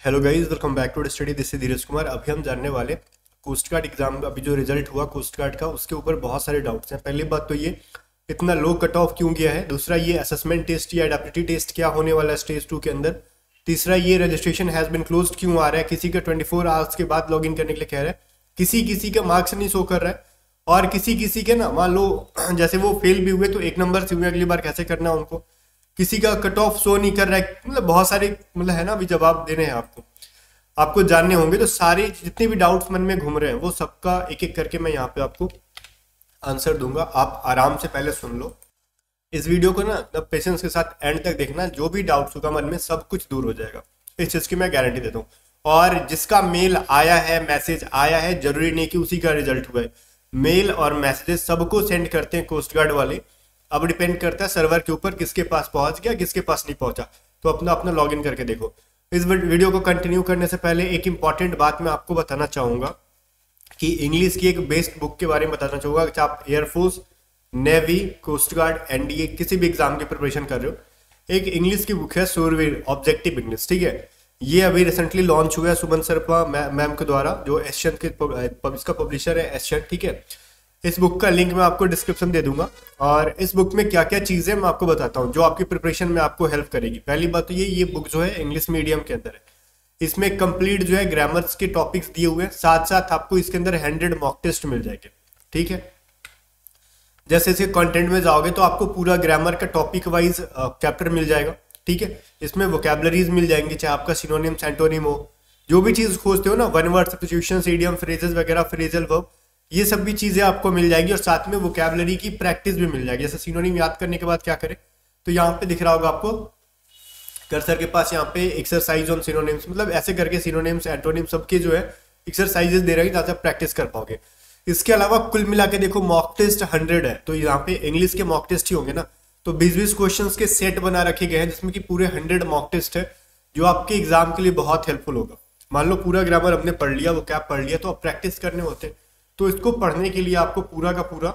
Hello guys, welcome back to study. This is Dheeraj Kumar. अभी हम जानने वाले कोस्ट गार्ड एग्जाम अभी जो रिजल्ट हुआ कोस्ट गार्ड का, उसके ऊपर बहुत सारे डाउट्स हैं। पहली बात तो ये इतना लो कट ऑफ क्यों गया है। दूसरा, ये असेसमेंट टेस्ट या एडेप्टिविटी टेस्ट क्या होने वाला है स्टेज 2 के अंदर। तीसरा, ये रजिस्ट्रेशन हैज बिन क्लोज्ड क्यों आ रहा है। किसी का 24 आवर्स के बाद लॉग इन करने के लिए कह रहा है, किसी किसी का मार्क्स नहीं शो कर रहा है, और किसी किसी के ना मान लो जैसे वो फेल भी हुए तो 1 नंबर से हुए, अगली बार कैसे करना है उनको। किसी का कट ऑफ शो नहीं कर रहा है। मतलब बहुत सारे मतलब है ना, अभी जवाब देने हैं आपको जानने होंगे। तो सारे जितने भी डाउट्स मन में घूम रहे हैं वो सबका एक एक करके मैं यहाँ पे आपको आंसर दूंगा। आप आराम से पहले सुन लो इस वीडियो को ना, पेशेंस के साथ एंड तक देखना। जो भी डाउट्स होगा मन में सब कुछ दूर हो जाएगा, इस चीज़ की मैं गारंटी देता हूँ। और जिसका मेल आया है, मैसेज आया है, जरूरी नहीं कि उसी का रिजल्ट हुआ है। मेल और मैसेजेस सबको सेंड करते हैं कोस्ट गार्ड वाले। अब डिपेंड करता है सर्वर के ऊपर किसके पास पहुंच गया, किसके पास नहीं पहुंचा। तो अपना अपना लॉग इन करके देखो। इस वीडियो को कंटिन्यू करने से पहले एक इंपॉर्टेंट बात मैं आपको बताना चाहूंगा कि इंग्लिश की एक बेस्ट बुक के बारे में बताना चाहूंगा। कि आप air force, navy, coast guard, NDA किसी भी एग्जाम की प्रिपरेशन कर रहे हो, एक इंग्लिश की बुक है सूरवीर ऑब्जेक्टिव इंग्लिश। ठीक है, ये अभी रिसेंटली लॉन्च हुआ है सुमन सरपा मैम के द्वारा, जो एशियन के इसका पब्लिशर है एशियन। ठीक है, इस बुक का लिंक मैं आपको डिस्क्रिप्शन दे दूंगा। और इस बुक में क्या क्या चीजें मैं आपको बताता हूँ जो आपकी प्रिपरेशन में आपको हेल्प करेगी। पहली बात तो ये बुक जो है इंग्लिश मीडियम के अंदर है। इसमें कंप्लीट जो है ग्रामर्स के टॉपिक्स दिए हुए हैं, साथ साथ आपको इसके अंदर 100 मॉक टेस्ट मिल जाएंगे। ठीक है, जैसे इसके कंटेंट में जाओगे तो आपको पूरा ग्रामर का टॉपिक वाइज चैप्टर मिल जाएगा। ठीक है, इसमें वोकैबुलरीज मिल जाएंगी, चाहे आपका सिनोनिम एंटोनिम हो, जो भी चीज खोजते हो ना, one word substitutions, idiom, phrases वगैरह, फ्रेजल वर्ब, ये सब भी चीजें आपको मिल जाएगी। और साथ में वोकैबुलरी की प्रैक्टिस भी मिल जाएगी। जैसे सिनोनिम याद करने के बाद क्या करें, तो यहाँ पे दिख रहा होगा आपको कर्सर के पास, यहाँ पे एक्सरसाइज ऑन सिनोनिम्स, मतलब ऐसे करके सिनोनिम्स, एंटोनिम सबके जो है एक्सरसाइजेस दे रहे हैं ताकि आप प्रैक्टिस कर पाओगे। इसके अलावा कुल मिला के देखो मॉक टेस्ट 100 है, तो यहाँ पे इंग्लिश के मॉक टेस्ट ही होंगे ना, तो 20-20 क्वेश्चन के सेट बना रखे गए हैं जिसमें कि पूरे 100 मॉक टेस्ट है, जो आपके एग्जाम के लिए बहुत हेल्पफुल होगा। मान लो पूरा ग्रामर हमने पढ़ लिया, वो क्या पढ़ लिया, तो अब प्रैक्टिस करने होते हैं। तो इसको पढ़ने के लिए आपको पूरा का पूरा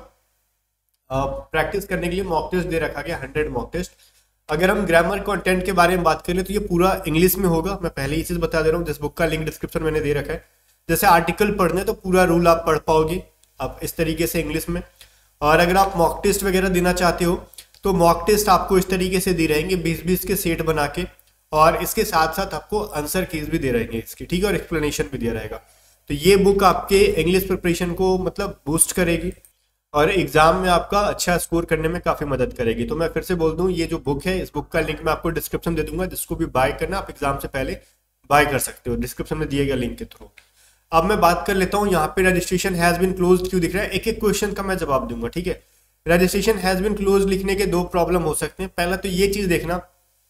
प्रैक्टिस करने के लिए मॉक टेस्ट दे रखा गया, 100 मॉक टेस्ट। अगर हम ग्रामर कंटेंट के बारे में बात करें तो ये पूरा इंग्लिश में होगा। मैं पहले ही चीज बता दे रहा हूँ, जिस बुक का लिंक डिस्क्रिप्शन मैंने दे रखा है। जैसे आर्टिकल पढ़ने तो पूरा रूल आप पढ़ पाओगे आप इस तरीके से इंग्लिश में। और अगर आप मॉक टेस्ट वगैरह देना चाहते हो तो मॉक टेस्ट आपको इस तरीके से दे रहेंगे, 20-20 के सेट बना के, और इसके साथ साथ आपको आंसर कीज भी दे रहेंगे इसकी। ठीक है, और एक्सप्लेनेशन भी दिया रहेगा। तो ये बुक आपके इंग्लिश प्रिपरेशन को मतलब बूस्ट करेगी और एग्जाम में आपका अच्छा स्कोर करने में काफी मदद करेगी। तो मैं फिर से बोल दूं, ये जो बुक है, इस बुक का लिंक मैं आपको डिस्क्रिप्शन दे दूंगा, जिसको भी बाय करना आप एग्जाम से पहले बाय कर सकते हो, डिस्क्रिप्शन में दिए गए लिंक के थ्रू। अब मैं बात कर लेता हूँ यहाँ पे रजिस्ट्रेशन हैज बिन क्लोज्ड क्यों दिख रहा है। एक एक क्वेश्चन का मैं जवाब दूंगा। ठीक है, रजिस्ट्रेशन हैज बिन क्लोज्ड लिखने के 2 प्रॉब्लम हो सकते हैं। पहला तो ये चीज देखना,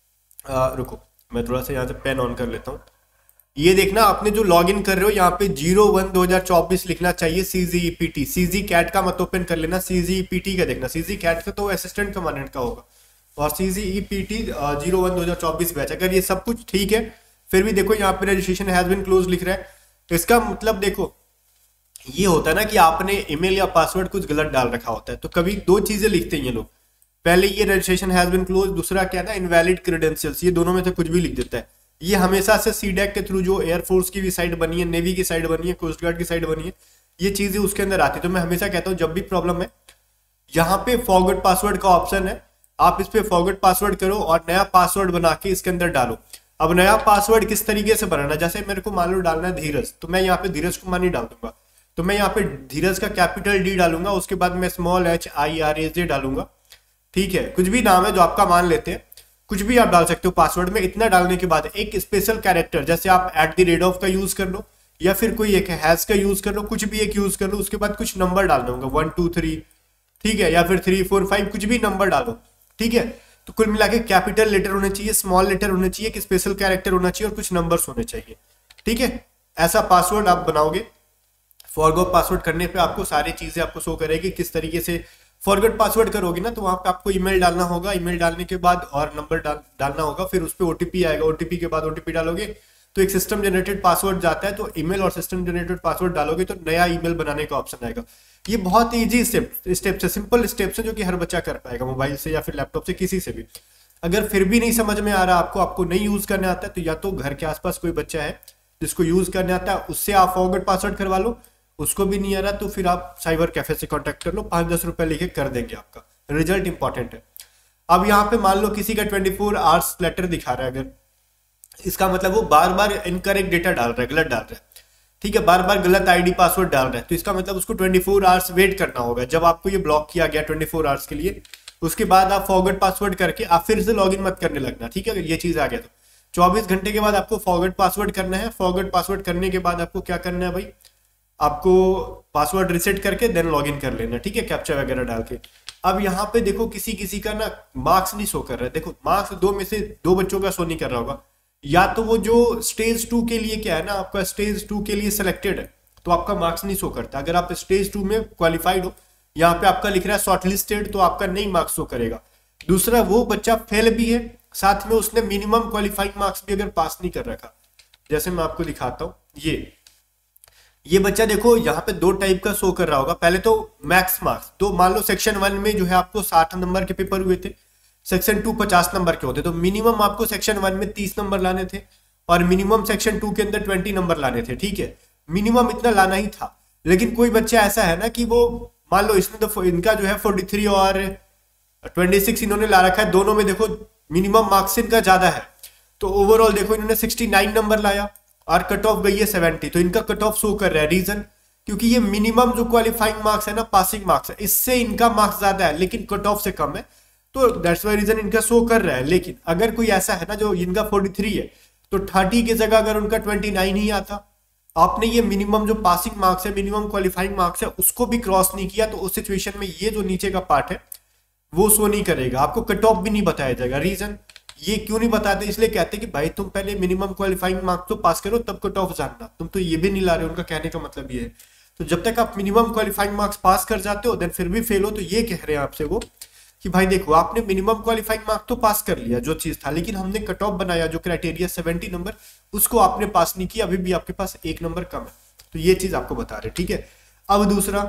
रुको मैं थोड़ा सा यहाँ से पेन ऑन कर लेता हूँ। ये देखना, आपने जो लॉग इन कर रहे हो यहाँ पे 01/2024 लिखना चाहिए CGEPT। CG कैट का मत ओपन कर लेना, CGEPT का देखना। CG कैट का तो असिस्टेंट कमांडेंट का होगा, और CGEPT 01/2024 बैच। अगर ये सब कुछ ठीक है फिर भी देखो यहाँ पे रजिस्ट्रेशन हैज बिन क्लोज लिख रहा है, तो इसका मतलब देखो ये होता है ना कि आपने ईमेल या पासवर्ड कुछ गलत डाल रखा होता है। तो कभी 2 चीजें लिखते हैं ये लोग, पहले ये रजिस्ट्रेशन हैज बिन क्लोज, दूसरा क्या ना इनवैलिड क्रेडेंशियल्स। ये दोनों में से कुछ भी लिख देता है। ये हमेशा से सीडेक के थ्रू, जो एयरफोर्स की भी साइड बनी है, नेवी की साइड बनी है, कोस्ट गार्ड की साइड बनी है, ये चीजें उसके अंदर आती है। तो मैं हमेशा कहता हूँ जब भी प्रॉब्लम है, यहाँ पे फॉरगेट पासवर्ड का ऑप्शन है, आप इस पे फॉरगेट पासवर्ड करो और नया पासवर्ड बना के इसके अंदर डालो। अब नया पासवर्ड किस तरीके से बनाना, जैसे मेरे को मान लो डालना है धीरज, तो मैं यहाँ पे धीरज कुमार नहीं डाल दूंगा, तो मैं यहाँ पे धीरज का कैपिटल D डालूंगा, उसके बाद मैं स्मॉल HIRAJ डालूंगा। ठीक है, कुछ भी नाम है जो आपका मान लेते हैं, कुछ भी आप डाल सकते हो पासवर्ड में। इतना डालने के बाद एक स्पेशल कैरेक्टर, जैसे आप @ का यूज कर लो या फिर कोई एक हैश का यूज कर लो, कुछ भी एक यूज कर लो। उसके बाद कुछ नंबर डालना होगा, 1 2 3, ठीक है, या फिर 3 4 5, कुछ भी नंबर डालो। ठीक है, तो कुल मिला के कैपिटल लेटर होने चाहिए, स्मॉल लेटर होने चाहिए, एक स्पेशल कैरेक्टर होना चाहिए और कुछ नंबर्स होने चाहिए। ठीक है, ऐसा पासवर्ड आप बनाओगे। फॉरगेट पासवर्ड करने पे आपको सारी चीजें आपको शो करेगी किस तरीके से फॉरगेट पासवर्ड करोगे ना, तो वहां पे आपको ईमेल डालना होगा, ईमेल डालने के बाद और नंबर डालना होगा, फिर उस पर OTP आएगा, OTP के बाद OTP डालोगे तो एक सिस्टम जनरेटेड पासवर्ड जाता है। तो ईमेल और सिस्टम जनरेटेड पासवर्ड डालोगे तो नया ईमेल बनाने का ऑप्शन आएगा। ये बहुत ईजी स्टेप्स है, सिंपल स्टेप्स है जो कि हर बच्चा कर पाएगा, मोबाइल से या फिर लैपटॉप से, किसी से भी। अगर फिर भी नहीं समझ में आ रहा आपको नहीं यूज करने आता है, तो या तो घर के आसपास कोई बच्चा है जिसको यूज करने आता है, उससे आप फॉरगेट पासवर्ड करवा लो। उसको भी नहीं आ रहा तो फिर आप साइबर कैफे से कांटेक्ट कर लो, 5-10 रुपए लेके कर देंगे आपका। रिजल्ट इंपॉर्टेंट है। अब यहाँ पे मान लो किसी का 24 आवर्स लेटर दिखा रहा है, अगर इसका मतलब वो बार बार इनकरेक्ट डेटा डाल रहा है, गलत डाल रहा है, ठीक है, बार बार गलत आईडी पासवर्ड डाल रहा है, तो इसका मतलब उसको 24 आवर्स वेट करना होगा। जब आपको ये ब्लॉक किया गया 24 आवर्स के लिए, उसके बाद आप फॉरगेट पासवर्ड करके आप फिर से लॉगिन मत करने लगना, ठीक है। अगर ये चीज आ गया तो 24 घंटे के बाद आपको फॉरगेट पासवर्ड करना है। फॉरगेट पासवर्ड करने के बाद आपको क्या करना है भाई, आपको पासवर्ड रिसेट करके देन लॉगिन कर लेना, ठीक है, कैप्चा वगैरह डाल के। अब यहाँ पे देखो किसी किसी का ना मार्क्स नहीं शो कर रहा है। देखो मार्क्स 2 में से 2 बच्चों का शो नहीं कर रहा होगा, या तो वो जो स्टेज 2 के लिए क्या है ना, आपका स्टेज 2 के लिए सिलेक्टेड है तो आपका मार्क्स नहीं शो करता। अगर आप स्टेज 2 में क्वालिफाइड हो, यहाँ पे आपका लिख रहा है शॉर्टलिस्टेड, तो आपका नहीं मार्क्स शो करेगा। दूसरा, वो बच्चा फेल भी है, साथ में उसने मिनिमम क्वालिफाइंग मार्क्स भी अगर पास नहीं कर रखा, जैसे मैं आपको दिखाता हूँ, ये बच्चा देखो यहाँ पे 2 टाइप का शो कर रहा होगा। पहले तो मैक्स मार्क्स, तो मान लो सेक्शन 1 में जो है आपको 60 नंबर के पेपर हुए थे, सेक्शन 2 50 नंबर के होते, तो मिनिमम आपको सेक्शन 1 में 30 नंबर लाने थे और मिनिमम सेक्शन 2 के अंदर 20 नंबर लाने थे, ठीक है, मिनिमम इतना लाना ही था। लेकिन कोई बच्चा ऐसा है ना कि वो मान लो इसमें तो इनका जो है 43 और 26 इन्होंने ला रखा है, दोनों में देखो मिनिमम मार्क्स इनका ज्यादा है, तो ओवरऑल देखो इन्होंने 69 नंबर लाया और कट ऑफ गई है 70, तो इनका कट ऑफ शो कर रहा है। रीजन, क्योंकि ये मिनिमम जो क्वालिफाइंग मार्क्स है ना, पासिंग मार्क्स है, इससे इनका मार्क्स ज्यादा है लेकिन कट ऑफ से कम है, तो दैट्स वाई रीजन इनका शो कर रहा है। लेकिन अगर कोई ऐसा है ना जो इनका 43 है, तो 30 की जगह अगर उनका 29 ही आता, आपने ये मिनिमम जो पासिंग मार्क्स है, मिनिमम क्वालिफाइंग मार्क्स है, उसको भी क्रॉस नहीं किया, तो उस सिचुएशन में ये जो नीचे का पार्ट है वो शो नहीं करेगा, आपको कट ऑफ भी नहीं बताया जाएगा। रीजन ये क्यों नहीं बताते, इसलिए कहते हैं कि भाई तुम पहले मिनिमम क्वालिफाइंग मार्क्स तो पास करो तब कट ऑफ जानना, तुम तो ये भी नहीं ला रहे हो। उनका कहने का मतलब ये है, तो जब तक आप मिनिमम क्वालिफाइंग मार्क्स पास कर जाते हो देन फिर भी फेल हो, तो ये कह रहे हैं आपसे वो कि भाई देखो आपने मिनिमम क्वालिफाइंग मार्क्स तो पास कर लिया जो चीज था, लेकिन हमने कट ऑफ बनाया जो क्राइटेरिया 70 नंबर, उसको आपने पास नहीं किया, अभी भी आपके पास 1 नंबर कम है, तो ये चीज आपको बता रहे, ठीक है। अब दूसरा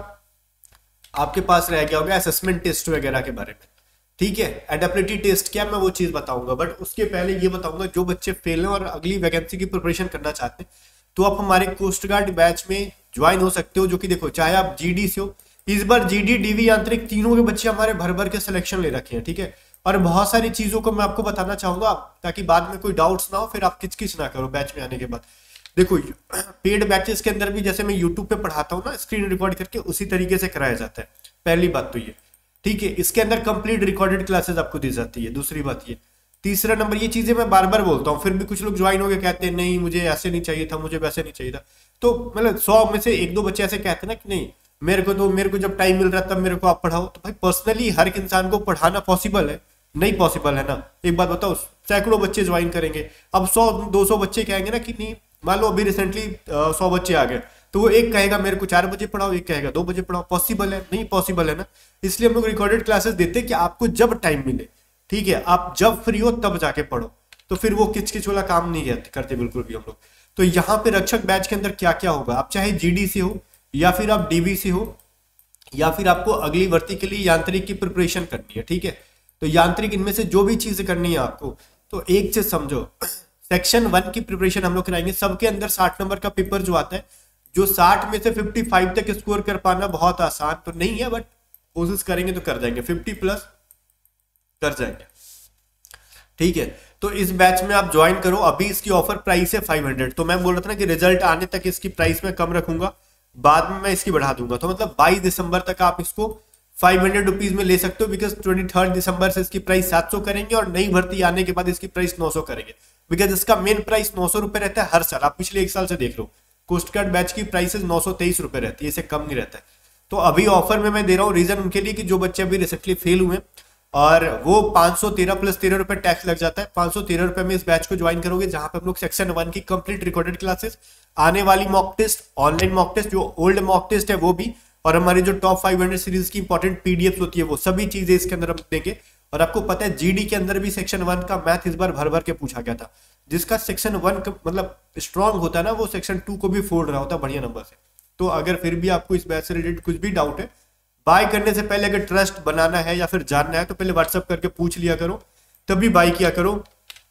आपके पास रह गया होगा असेसमेंट टेस्ट वगैरह के बारे में, ठीक है। एडेप्टिबिलिटी टेस्ट क्या, मैं वो चीज बताऊंगा, बट उसके पहले ये बताऊंगा जो बच्चे फेल हैं और अगली वैकेंसी की प्रिपरेशन करना चाहते हैं, तो आप हमारे कोस्ट गार्ड बैच में ज्वाइन हो सकते हो। जो कि देखो चाहे आप जीडी से हो, इस बार जीडी डीवी यांत्रिक तीनों के बच्चे हमारे भर भर के सिलेक्शन ले रखे हैं, ठीक है। और बहुत सारी चीजों को मैं आपको बताना चाहूंगा ताकि बाद में कोई डाउट्स ना हो, फिर आप किचकिच ना करो बैच में आने के बाद। देखो पेड बैचेस के अंदर भी जैसे मैं यूट्यूब पे पढ़ाता हूँ ना, स्क्रीन रिकॉर्ड करके उसी तरीके से कराया जाता है, पहली बात तो ये, ठीक है। इसके अंदर कंप्लीट रिकॉर्डेड क्लासेस आपको दी जाती है, दूसरी बात ये। तीसरा नंबर, ये चीजें मैं बार बार बोलता हूँ, फिर भी कुछ लोग ज्वाइन हो गए कहते हैं नहीं मुझे ऐसे नहीं चाहिए था, मुझे वैसे नहीं चाहिए था, तो मतलब 100 में से 1-2 बच्चे ऐसे कहते हैं ना कि नहीं मेरे को जब टाइम मिल रहा है तब मेरे को आप पढ़ाओ, तो भाई पर्सनली हर एक इंसान को पढ़ाना पॉसिबल है, नहीं पॉसिबल है ना। एक बात बताओ, सैकड़ों बच्चे ज्वाइन करेंगे, अब 100-200 बच्चे कहेंगे ना कि नहीं, मान लो अभी रिसेंटली 100 बच्चे आ गए, तो वो एक कहेगा मेरे को 4 बजे पढ़ाओ, एक कहेगा 2 बजे पढ़ाओ, पॉसिबल है नहीं, पॉसिबल है ना। इसलिए हम लोग रिकॉर्डेड क्लासेस देते हैं कि आपको जब टाइम मिले, ठीक है, आप जब फ्री हो तब जाके पढ़ो, तो फिर वो किचकिच वाला काम नहीं करते बिल्कुल भी हम लोग। तो यहाँ पे रक्षक बैच के अंदर क्या क्या होगा, आप चाहे जीडी से हो या फिर आप डीबी से हो या फिर आपको अगली भर्ती के लिए यांत्रिक की प्रिपरेशन करनी है, ठीक है। तो यांत्रिक इनमें से जो भी चीजें करनी है आपको, तो एक चीज समझो, सेक्शन 1 की प्रिपरेशन हम लोग कराएंगे, सबके अंदर 60 नंबर का पेपर जो आता है, जो 60 में से 55 तक स्कोर कर पाना बहुत आसान तो नहीं है, बट कोशिश करेंगे तो कर जाएंगे, 50+ कर जाएंगे, ठीक है। तो इस बैच में आप ज्वाइन करो, अभी इसकी ऑफर प्राइस है 500, तो मैं बोल रहा था ना कि रिजल्ट आने तक इसकी प्राइस में कम रखूंगा, बाद में मैं इसकी बढ़ा दूंगा, तो मतलब 22 दिसंबर तक आप इसको 500 रुपीज में ले सकते हो, बिकॉज 23 दिसंबर से इसकी प्राइस 700 करेंगे और नई भर्ती आने के बाद इसकी प्राइस 900 करेंगे, बिकॉज इसका मेन प्राइस 900 रुपए रहता है हर साल, आप पिछले 1 साल से देख लो, कोस्ट गार्ड बैच की प्राइसेस 923 रुपए रहती है, इससे कम नहीं रहता है। तो अभी ऑफर में मैं दे रहा हूँ, रीजन उनके लिए कि जो बच्चे अभी रिसेंटली फेल हुए और वो 513 + 13 रुपए टैक्स लग जाता है, 513 रुपए में इस बैच को ज्वाइन करोगे, जहां पे हम लोग सेक्शन 1 की कंप्लीट रिकॉर्डेड क्लासेस, आने वाली mock test, online mock test, जो ओल्ड मॉक टेस्ट है वो भी, और हमारी जो टॉप 500 सीरीज की इंपॉर्टेंट पीडीएफ होती है वो सभी चीजें इसके अंदर हम देंगे। और आपको पता है जीडी के अंदर भी सेक्शन 1 का मैथ इस बार भर भर के पूछा गया था, जिसका सेक्शन 1 का मतलब स्ट्रांग होता है ना, वो सेक्शन 2 को भी फोड़ रहा होता है बढ़िया नंबर से। तो अगर फिर भी आपको इस बैच से रिलेटेड कुछ भी डाउट है, बाय करने से पहले अगर ट्रस्ट बनाना है या फिर जानना है, तो पहले व्हाट्सएप करके पूछ लिया करो, तभी बाई किया करो।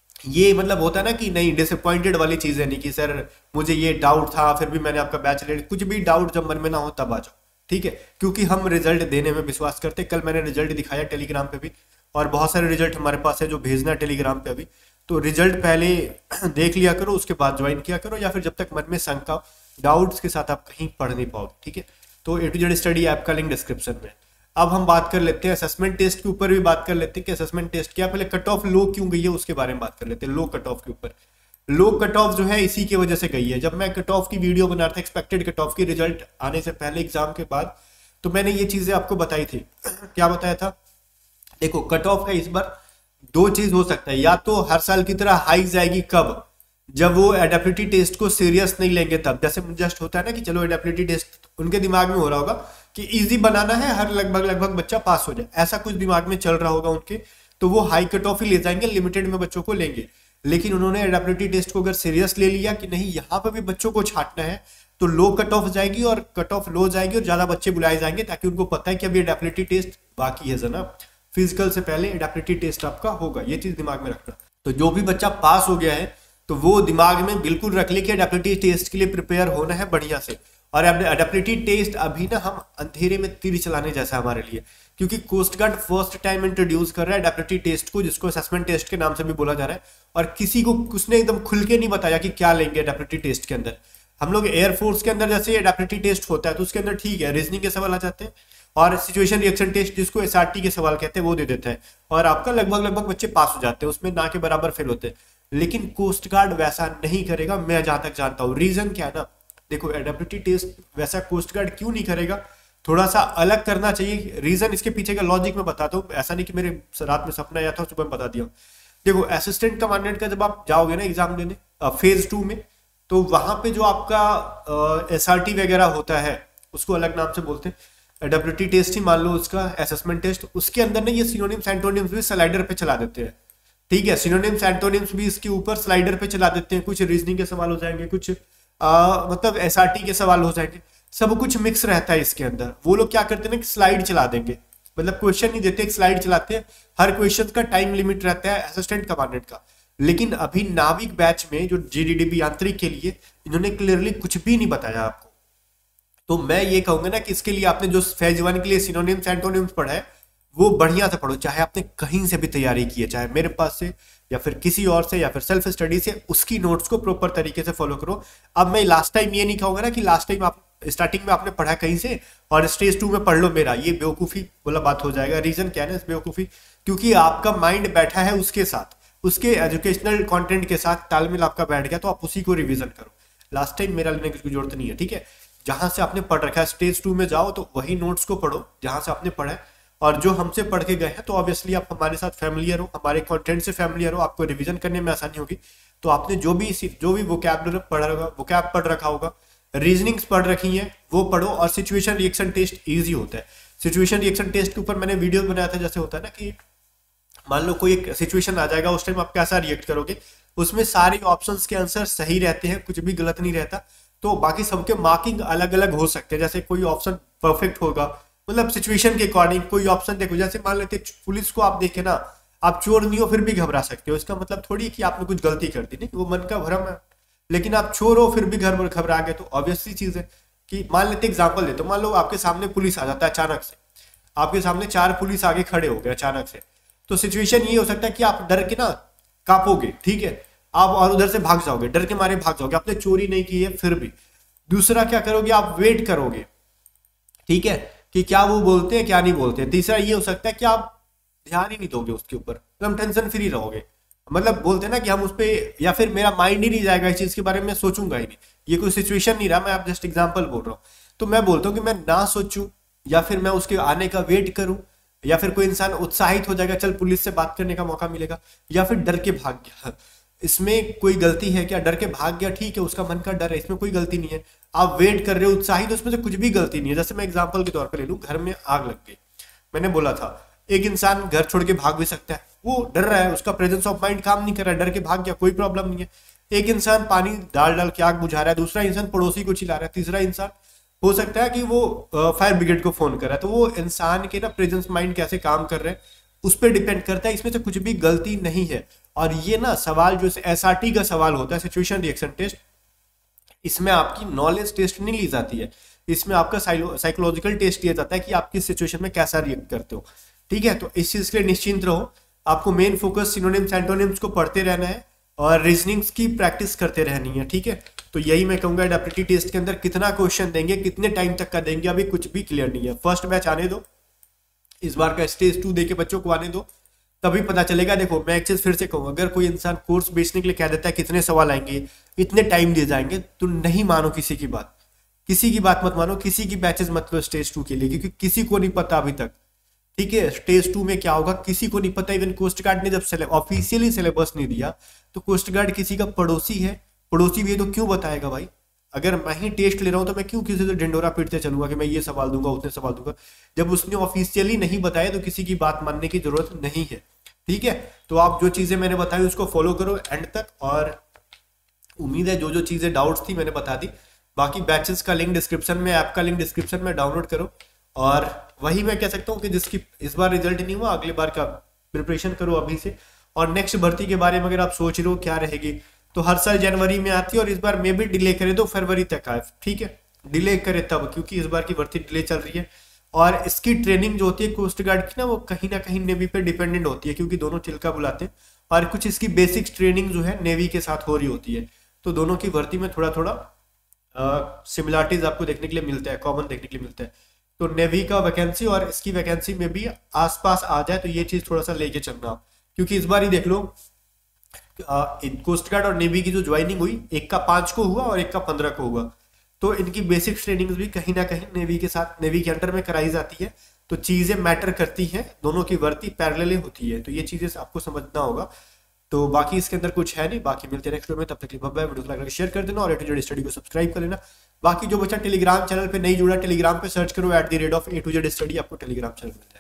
ये मतलब होता है ना कि नहीं, डिसअपॉइंटेड वाली चीज है नहीं कि सर मुझे ये डाउट था फिर भी मैंने आपका बैच ले लिया। कुछ भी डाउट जब मन में ना हो तब आ जाओ, ठीक है, क्योंकि हम रिजल्ट देने में विश्वास करते हैं। कल मैंने रिजल्ट दिखाया टेलीग्राम पे भी, और बहुत सारे रिजल्ट हमारे पास है जो भेजना है टेलीग्राम पे अभी। तो रिजल्ट पहले देख लिया करो, उसके बाद ज्वाइन किया करो, या फिर जब तक मन में शंका डाउट्स के साथ आप कहीं पढ़ नहीं पाओगे, ठीक है। तो A to Z study app का लिंक डिस्क्रिप्शन में। अब हम बात कर लेते हैं असेसमेंट टेस्ट के ऊपर भी बात कर लेते हैं कि असेसमेंट टेस्ट क्या, पहले कट ऑफ लो क्यों गई है उसके बारे में बात कर लेते हैं। लो कट ऑफ के ऊपर, लो कट ऑफ जो है इसी की वजह से गई है। जब मैं कट ऑफ की वीडियो बना रहा था एक्सपेक्टेड कट ऑफ की रिजल्ट आने से पहले एग्जाम के बाद, तो मैंने ये चीजें आपको बताई थी। क्या बताया था? देखो कट ऑफ का इस बार दो चीज हो सकता है, या तो हर साल की तरह हाई जाएगी, कब? जब वो एडेप्टिविटी टेस्ट को सीरियस नहीं लेंगे तब। जैसे जस्ट होता है ना कि चलो एडेप्टिविटी टेस्ट उनके दिमाग में हो रहा होगा कि इजी बनाना है, हर लगभग बच्चा पास हो जाए, ऐसा कुछ दिमाग में चल रहा होगा उनके, तो वो हाई कट ऑफ ही ले जाएंगे, लिमिटेड में बच्चों को लेंगे। लेकिन उन्होंने एडेप्टिविटी टेस्ट को अगर सीरियस ले लिया कि नहीं यहाँ पर भी बच्चों को छांटना है, तो लो कट ऑफ जाएगी, और कट ऑफ लो जाएगी और ज्यादा बच्चे बुलाए जाएंगे, ताकि उनको पता है कि अभी एडेप्टिविटी टेस्ट बाकी है जनाब, फिजिकल से पहले एडेप्टिविटी टेस्ट आपका होगा। ये चीज दिमाग में रखना। तो जो भी बच्चा पास हो गया है तो वो दिमाग में बिल्कुल रख ले कि एडेप्टिविटी टेस्ट के लिए प्रिपेयर होना है बढ़िया से। और एडेप्टिविटी टेस्ट अभी ना हम अंधेरे में तीर चलाने जैसा हमारे लिए, क्योंकि coast guard first time introduce कर रहा है एडेप्टिविटी टेस्ट को, जिसको असेसमेंट टेस्ट के नाम से भी बोला जा रहा है। और किसी को उसने एकदम खुल के नहीं बताया कि क्या लेंगे एडेप्टिविटी टेस्ट के अंदर। हम लोग एयरफोर्स के अंदर जैसे एडेप्टिविटी टेस्ट होता है तो उसके अंदर ठीक है, रीजनिंग के सवाल आ जाते हैं, और सिचुएशन रिएक्शन टेस्ट जिसको एसआरटी के सवाल कहते हैं वो दे देता है, और आपका लगभग बच्चे पास हो जाते हैं, उसमें ना के बराबर फेल होते हैं। लेकिन कोस्ट गार्ड वैसा नहीं करेगा, मैं जहां तक जानता हूं। रीजन क्या है ना, देखो एडेप्टिविटी टेस्ट वैसा कोस्ट गार्ड क्यों नहीं करेगा, थोड़ा सा अलग करना चाहिए। रीजन इसके पीछे का लॉजिक मैं बताता हूँ, ऐसा नहीं कि मेरे रात में सपना आया था सुबह में बता दिया। देखो असिस्टेंट कमांडेंट का जब आप जाओगे ना एग्जाम देने फेज 2 में, तो वहां पे जो आपका एसआरटी वगैरह होता है उसको अलग नाम से बोलते हैं, एडेप्टिविटी टेस्ट ही मान लो उसका असेसमेंट टेस्ट, उसके अंदर ना ये सिनोनिम्स एंटोनिम्स भी स्लाइडर पे चला देते हैं, ठीक है। सिनोनिम्स एंटोनिम्स भी इसके ऊपर स्लाइडर पे चला देते हैं, कुछ रीजनिंग के सवाल हो जाएंगे, कुछ मतलब एसआरटी के सवाल हो जाएंगे, सब कुछ मिक्स रहता है इसके अंदर। वो लोग क्या करते हैं ना कि स्लाइड चला देंगे, मतलब क्वेश्चन नहीं देते, एक स्लाइड चलाते हैं। हर क्वेश्चन का टाइम लिमिट रहता है असिस्टेंट कमांडेंट का। लेकिन अभी नाविक बैच में जो जीडीडीबी यांत्रिक के लिए इन्होंने क्लियरली कुछ भी नहीं बताया आपको। तो मैं ये कहूंगा ना कि इसके लिए आपने जो फेज 1 के लिए सिनोनिम्स एंटोनिम्स पढ़ा है वो बढ़िया से पढ़ो, चाहे आपने कहीं से भी तैयारी की है, चाहे मेरे पास से या फिर किसी और से या फिर सेल्फ स्टडी से, उसकी नोट्स को प्रॉपर तरीके से फॉलो करो। अब मैं लास्ट टाइम ये नहीं कहूंगा ना कि लास्ट टाइम आप स्टार्टिंग में आपने पढ़ा कहीं से और स्टेज 2 में पढ़ लो मेरा, ये बेवकूफी बोला बात हो जाएगा। रीजन क्या है ना इस बेवकूफी, क्योंकि आपका माइंड बैठा है उसके साथ, उसके एजुकेशनल कंटेंट के साथ तालमेल आपका बैठ गया, तो आप उसी को रिवीजन करो। लास्ट टाइम मेरा लेने की जरूरत नहीं है, ठीक है। जहां से आपने पढ़ रखा है स्टेज 2 में जाओ तो वही नोट्स को पढ़ो जहां से आपने पढ़ा है, और जो हमसे पढ़ के गए हैं तो ऑब्वियसली आप हमारे साथ फैमिलियर हो, हमारे कंटेंट से फैमिलियर हो, आपको रिवीजन करने में आसानी होगी। तो आपने जो भी वोकैबुलरी पढ़ रखा होगा, रीजनिंग्स पढ़ रखी हैं वो पढ़ो। और सिचुएशन रिएक्शन टेस्ट ईजी होता है। सिचुएशन रिएक्शन टेस्ट के ऊपर मैंने वीडियो बनाया था, जैसे होता है ना कि मान लो कोई एक सिचुएशन आ जाएगा, उस टाइम आप कैसा रिएक्ट करोगे, उसमें सारे ऑप्शंस के आंसर सही रहते हैं, कुछ भी गलत नहीं रहता। तो बाकी सबके मार्किंग अलग अलग हो सकते हैं, जैसे कोई ऑप्शन परफेक्ट होगा, मतलब सिचुएशन के अकॉर्डिंग कोई ऑप्शन देखो। जैसे मान लेते पुलिस को आप देखे ना, आप चोर नहीं हो फिर भी घबरा सकते हो, इसका मतलब थोड़ी कि आपने कुछ गलती कर दी, नहीं, वो मन का भ्रम है। लेकिन आप चोर हो फिर भी घबरा गए, तो ऑब्वियसली चीज है कि मान लेते एग्जाम्पल लेते, मान लो आपके सामने पुलिस आ जाता है अचानक से, आपके सामने 4 पुलिस आगे खड़े हो गए अचानक से, तो सिचुएशन ये हो सकता है कि आप डर के ना कांपोगे, ठीक है, आप और उधर से भाग जाओगे, डर के मारे भाग जाओगे, आपने चोरी नहीं की है फिर भी। दूसरा क्या करोगे, आप वेट करोगे, ठीक है, कि क्या वो बोलते हैं क्या नहीं बोलते हैं। तीसरा ये हो सकता है कि आप ध्यान ही नहीं दोगे उसके ऊपर, एकदम टेंशन फ्री रहोगे, मतलब बोलते हैं ना कि हम उस पर, या फिर मेरा माइंड ही नहीं जाएगा इस चीज के बारे में, सोचूंगा ही नहीं। ये कोई सिचुएशन नहीं रहा, मैं आप जस्ट एग्जांपल बोल रहा हूँ। तो मैं बोलता हूँ कि मैं ना सोचूं, या फिर मैं उसके आने का वेट करूं, या फिर कोई इंसान उत्साहित हो जाएगा, चल पुलिस से बात करने का मौका मिलेगा, या फिर डर के भाग गया। इसमें कोई गलती है क्या? डर के भाग गया, ठीक है, उसका मन का डर है, इसमें कोई गलती नहीं है। आप वेट कर रहे हो उत्साहित, उसमें से कुछ भी गलती नहीं है। जैसे मैं एग्जांपल के तौर पर ले लूं, घर में आग लग गई, मैंने बोला था एक इंसान घर छोड़ के भाग भी सकता है, वो डर रहा है, उसका प्रेजेंस ऑफ माइंड काम नहीं कर रहा है, डर के भाग गया, कोई प्रॉब्लम नहीं है। एक इंसान पानी डाल के आग बुझा रहा है, दूसरा इंसान पड़ोसी को चिल्ला रहा है, तीसरा इंसान हो सकता है कि वो फायर ब्रिगेड को फोन कर रहा है। तो वो इंसान के ना प्रेजेंस माइंड कैसे काम कर रहे हैं उस पर डिपेंड करता है, इसमें से कुछ भी गलती नहीं है। और ये ना सवाल जो SRT का सवाल होता है, सिचुएशन रिएक्शन टेस्ट, इसमें आपकी नॉलेज टेस्ट नहीं ली जाती है, इसमें आपका साइकोलॉजिकल टेस्ट लिया जाता है कि आप किस सिचुएशन में कैसा रिएक्ट करते हो। ठीक है, तो इस चीज के लिए निश्चिंत रहो। आपको मेन फोकस सिनोनिम्स एंटोनिम्स को पढ़ते रहना है और रीजनिंग्स की प्रैक्टिस करते रहनी है। ठीक है, तो यही मैं कहूंगा। एडेप्टिविटी टेस्ट के अंदर कितना क्वेश्चन देंगे, कितने टाइम तक का देंगे, अभी कुछ भी क्लियर नहीं है। फर्स्ट बैच आने दो, इस बार का स्टेज 2 देके बच्चों को आने दो, तभी पता चलेगा। देखो मैं एक चीज फिर से कहूँ, अगर कोई इंसान कोर्स बेचने के लिए कह देता है कितने सवाल आएंगे, इतने टाइम दिए जाएंगे, तो नहीं मानो किसी की बात, किसी की बात मत मानो, किसी की बैचेस मत लो स्टेज 2 के लिए, क्योंकि किसी को नहीं पता अभी तक। ठीक है, स्टेज 2 में क्या होगा किसी को नहीं पता। इवन कोस्ट गार्ड ने जब ऑफिशियली सिलेबस नहीं दिया, तो कोस्ट गार्ड किसी का पड़ोसी है, पड़ोसी भी है तो क्यों बताएगा भाई। अगर मैं ही टेस्ट ले रहा हूं तो मैं क्यों किसी से ढिंडोरा पीटते चलूंगा कि मैं ये सवाल दूंगा उतने सवाल दूंगा। जब उसने ऑफिशियली नहीं बताया तो किसी की बात मानने की जरूरत नहीं है। ठीक है, तो आप जो चीजें मैंने बताई उसको फॉलो करो एंड तक, और उम्मीद है जो जो चीजें डाउट्स थी मैंने बता दी। बाकी बैचेस का लिंक डिस्क्रिप्शन में, ऐप का लिंक डिस्क्रिप्शन में, डाउनलोड करो। और वही मैं कह सकता हूँ कि जिसकी इस बार रिजल्ट नहीं हुआ, अगली बार का प्रिपरेशन करो अभी से। और नेक्स्ट भर्ती के बारे में अगर आप सोच रहे हो क्या रहेगी, तो हर साल जनवरी में आती है और इस बार मे भी डिले करे तो फरवरी तक आए। ठीक है, डिले करे तब, क्योंकि इस बार की भर्ती डिले चल रही है। और इसकी ट्रेनिंग जो होती है कोस्ट गार्ड की ना, वो कहीं ना कहीं नेवी पे डिपेंडेंट होती है, क्योंकि दोनों चिल्का बुलाते हैं और कुछ इसकी बेसिक ट्रेनिंग जो है नेवी के साथ हो रही होती है। तो दोनों की भर्ती में थोड़ा थोड़ा सिमिलरिटीज आपको देखने के लिए मिलता है, कॉमन देखने के लिए मिलता है। तो नेवी का वैकेंसी और इसकी वैकेंसी में भी आसपास आ जाए तो ये चीज थोड़ा सा लेके चलना, क्योंकि इस बार ही देख लो कोस्ट गार्ड और नेवी की जो ज्वाइनिंग हुई, एक का 5 को हुआ और एक का 15 को हुआ। तो इनकी बेसिक ट्रेनिंग भी कहीं ना कहीं नेवी के साथ, नेवी के अंडर में कराई जाती है। तो चीजें मैटर करती हैं, दोनों की भर्ती पैरेलल होती है, तो ये चीजें आपको समझना होगा। तो बाकी इसके अंदर कुछ है नहीं। बाकी मिलते हैं नेक्स्ट वीडियो में, तब तक के लिए बाय बाय। वीडियो को लाइक करके शेयर कर देना और A to Z स्टडी को सब्सक्राइब कर लेना। बाकी जो बच्चा टेलीग्राम चैनल पे नहीं जुड़ा, टेलीग्राम पे सर्च करो @A to Z स्टडी, आपको टेलीग्राम चैनल मिलता है।